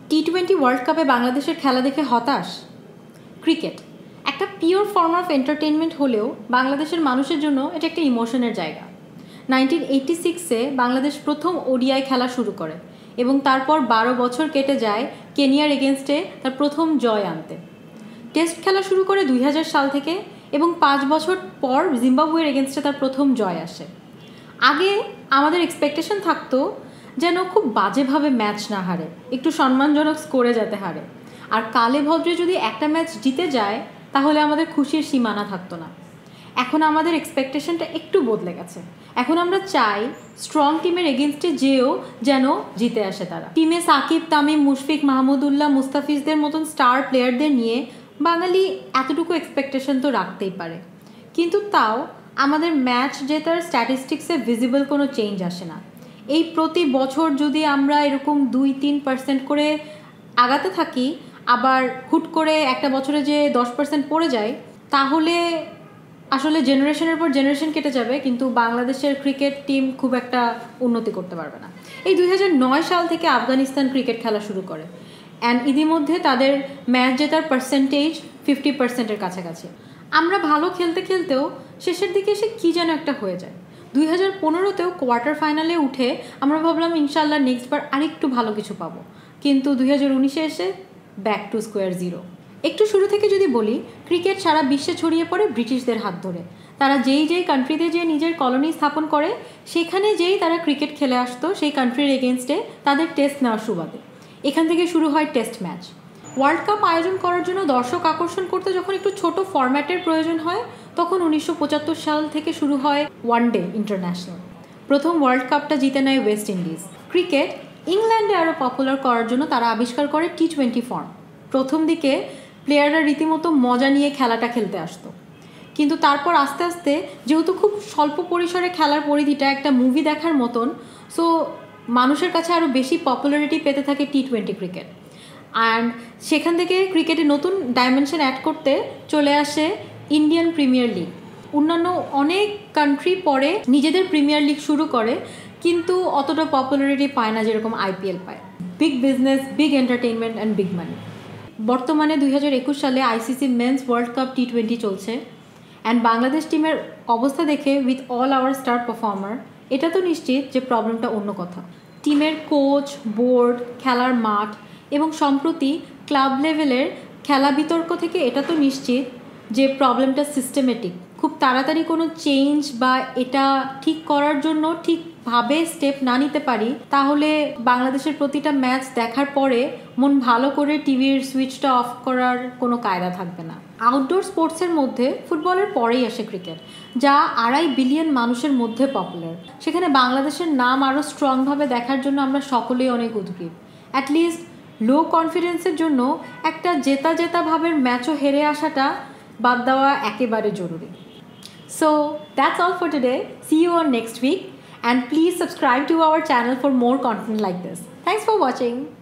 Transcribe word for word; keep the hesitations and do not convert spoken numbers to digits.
T twenty world কাপে বাংলাদেশের খেলা দেখে হতাশ? ক্রিকেট একটা পিওর ফর্ম অফ এন্টারটেনমেন্ট হলেও বাংলাদেশের মানুষের জন্য এটা একটা ইমোশনের জায়গা। নাইনটিন এইটটি সিক্সে বাংলাদেশ প্রথম ওডিআই খেলা শুরু করে এবং তারপর বারো বছর কেটে যায় কেনিয়ার এগেনস্টে তার প্রথম জয় আনতে। টেস্ট খেলা শুরু করে দুই হাজার সাল থেকে এবং পাঁচ বছর পর জিম্বাবুয়ের এগেনস্টে তার প্রথম জয় আসে। আগে আমাদের এক্সপেকটেশন থাকতো যেন খুব বাজেভাবে ম্যাচ না হারে, একটু সম্মানজনক স্কোরে যাতে হারে, আর কালে ভদ্রে যদি একটা ম্যাচ জিতে যায় তাহলে আমাদের খুশির সীমানা থাকতো না। এখন আমাদের এক্সপেকটেশনটা একটু বদলে গেছে। এখন আমরা চাই স্ট্রং টিমের এগেনস্টে যেও যেন জিতে আসে তারা। টিমে সাকিব, তামিম, মুশফিক, মাহমুদুল্লাহ, মুস্তাফিজদের মতন স্টার প্লেয়ারদের নিয়ে বাঙালি এতটুকু এক্সপেকটেশন তো রাখতেই পারে, কিন্তু তাও আমাদের ম্যাচ জেতার স্ট্যাটিস্টিক্সে ভিজিবল কোনো চেঞ্জ আসে না। এই প্রতি বছর যদি আমরা এরকম দুই তিন পার্সেন্ট করে আগাতে থাকি, আবার হুট করে একটা বছরে যে দশ পার্সেন্ট পড়ে যায়, তাহলে আসলে জেনারেশনের পর জেনারেশন কেটে যাবে, কিন্তু বাংলাদেশের ক্রিকেট টিম খুব একটা উন্নতি করতে পারবে না। এই দুই হাজার নয় সাল থেকে আফগানিস্তান ক্রিকেট খেলা শুরু করে, অ্যান্ড ইতিমধ্যে তাদের ম্যাচ জেতার পার্সেন্টেজ ফিফটি পার্সেন্টের কাছাকাছি। আমরা ভালো খেলতে খেলতেও শেষের দিকে এসে কী যেন একটা হয়ে যায়। দুই হাজার পনেরোতেও কোয়ার্টার ফাইনালে উঠে আমরা ভাবলাম ইনশাল্লাহ নেক্সট বার আরেকটু ভালো কিছু পাবো, কিন্তু দুই হাজার উনিশে এসে ব্যাক টু স্কোয়ার জিরো। একটু শুরু থেকে যদি বলি, ক্রিকেট সারা বিশ্বে ছড়িয়ে পড়ে ব্রিটিশদের হাত ধরে। তারা যেই যেই কান্ট্রিতে যে নিজের কলোনি স্থাপন করে, সেখানে যেই তারা ক্রিকেট খেলে আসতো সেই কান্ট্রির এগেনস্টে তাদের টেস্ট নেওয়ার সুবাদে। এখান থেকে শুরু হয় টেস্ট ম্যাচ। ওয়ার্ল্ড কাপ আয়োজন করার জন্য দর্শক আকর্ষণ করতে যখন একটু ছোট ফরম্যাটের প্রয়োজন হয়, তখন উনিশশো পঁচাত্তর সাল থেকে শুরু হয় ওয়ান ডে ইন্টারন্যাশনাল। প্রথম ওয়ার্ল্ড কাপটা জিতে নেয় ওয়েস্ট ইন্ডিজ। ক্রিকেট ইংল্যান্ডে আরও পপুলার করার জন্য তারা আবিষ্কার করে টি টোয়েন্টি ফর্ম। প্রথম দিকে প্লেয়াররা রীতিমতো মজা নিয়ে খেলাটা খেলতে আসতো, কিন্তু তারপর আস্তে আস্তে যেহেতু খুব স্বল্প পরিসরে খেলার পরিধিটা একটা মুভি দেখার মতন, সো মানুষের কাছে আরও বেশি পপুলারিটি পেতে থাকে টি টোয়েন্টি ক্রিকেট। অ্যান্ড সেখান থেকে ক্রিকেটে নতুন ডাইমেনশন অ্যাড করতে চলে আসে ইন্ডিয়ান প্রিমিয়ার লিগ। অন্যান্য অনেক কান্ট্রি পরে নিজেদের প্রিমিয়ার লিগ শুরু করে, কিন্তু অতটা পপুলারিটি পায় না যেরকম আইপিএল পায়। Big business, big entertainment and big money. বর্তমানে দুই হাজার একুশ সালে ICC men's world cup T twenty চলছে, অ্যান্ড বাংলাদেশ টিমের অবস্থা দেখে with all our star performer এটা তো নিশ্চিত যে প্রবলেমটা অন্য কথা। টিমের কোচ, বোর্ড, খেলার মাঠ এবং সম্প্রতি ক্লাব লেভেলের খেলা বিতর্ক থেকে এটা তো নিশ্চিত যে প্রবলেমটা সিস্টেমেটিক। খুব তাড়াতাড়ি কোনো চেঞ্জ বা এটা ঠিক করার জন্য ঠিকভাবে স্টেপ না নিতে পারি, তাহলে বাংলাদেশের প্রতিটা ম্যাচ দেখার পরে মন ভালো করে টিভির সুইচটা অফ করার কোনো কায়দা থাকবে না। আউটডোর স্পোর্টসের মধ্যে ফুটবলের পরেই আসে ক্রিকেট, যা আড়াই বিলিয়ন মানুষের মধ্যে পপুলার। সেখানে বাংলাদেশের নাম আরও স্ট্রংভাবে দেখার জন্য আমরা সকলেই অনেক উদ্গ্রীব। অ্যাটলিস্ট লো কনফিডেন্সের জন্য একটা জেতা জেতা ভাবের ম্যাচও হেরে আসাটা বাদ দেওয়া একেবারে জরুরি। So that's all for today. See you on next week, and please subscribe to our channel for more content like this. Thanks for watching.